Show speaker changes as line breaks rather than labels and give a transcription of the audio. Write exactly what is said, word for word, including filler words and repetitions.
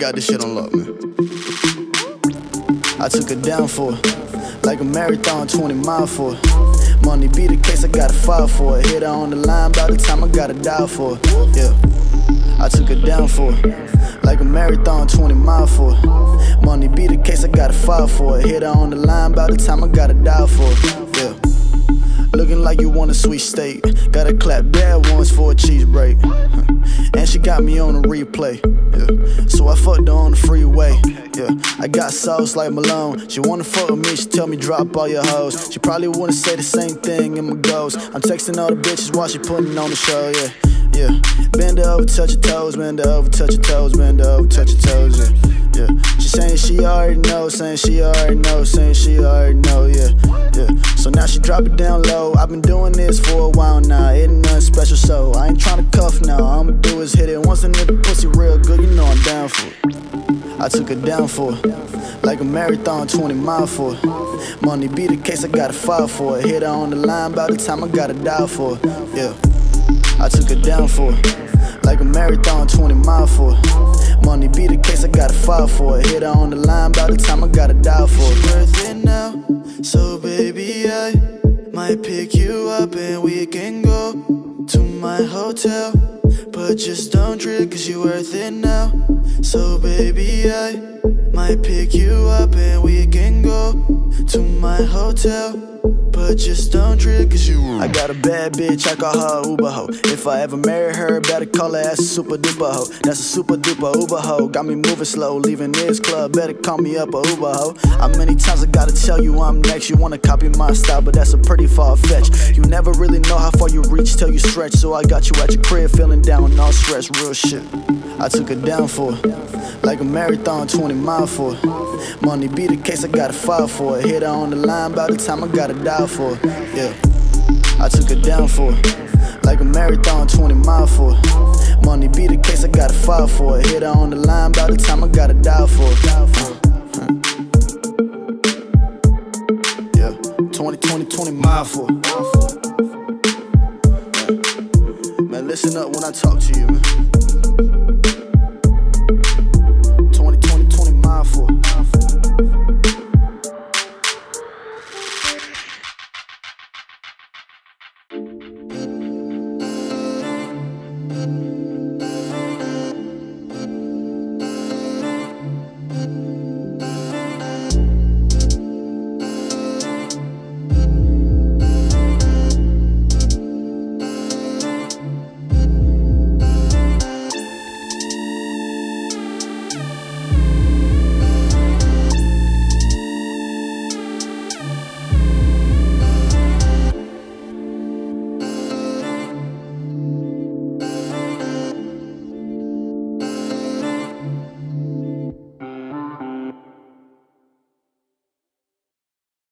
got this shit on lock, man. I took her down for it, like a marathon, twenty mile for it. Money be the case, I gotta file for it. Hit her on the line, by the time I gotta die for it. Yeah, I took her down for it, like a marathon, twenty mile for it. Money be the case, I gotta file for it. Hit her on the line, by the time I gotta die for it. Yeah. Looking like you want a sweet steak. Gotta clap bad once for a cheese break. And she got me on a replay. Yeah. So I fucked her on the freeway. Yeah. I got sauce like Malone. She wanna fuck with me, she tell me drop all your hoes. She probably wouldn't say the same thing in my goals. I'm texting all the bitches while she putting on the show, yeah. Yeah. Bend her over, touch your toes, bend her over, touch your toes, bend her over, touch your toes, yeah. Yeah. She saying she already know, saying she already know, saying she already know, yeah. Yeah. So now she drop it down low. I've been doing this for a while now, ain't nothing special, so I ain't tryna cuff now. All I'ma do is hit it once, and if the pussy real good, you know I'm down for it. I took her down for it, like a marathon, twenty mile for it. Money be the case, I gotta file for it. Hit her on the line, by the time I gotta die for it. Yeah, I took her down for it, like a marathon, twenty mile for it. Money be the case, I gotta file for it. Hit her on the line, by the time I gotta die for it. She's worth it now, so baby I might pick you up and we can go to my hotel. But just don't trip, cause you worth it now. So baby I might pick you up and we can go to my hotel. But just don't trip, cause you I got a bad bitch, I call her Uber hoe. If I ever marry her, better call her as a super duper hoe. That's a super duper Uber hoe. Got me moving slow, leaving this club, better call me up a Uber hoe. How many times I gotta tell you I'm next? You wanna copy my style, but that's a pretty far fetch. You never really know how far you reach till you stretch. So I got you at your crib, feeling down, all stressed, real shit. I took her down for it, like a marathon, twenty mile for it. Money be the case, I gotta file for it. Hit her on the line, by the time I gotta die for it. Yeah, I took her down for it, like a marathon, twenty mile for it. Money be the case, I gotta file for it. Hit her on the line, by the time I gotta die for it. Yeah, twenty, twenty, twenty mile for it. Man, listen up when I talk to you, man.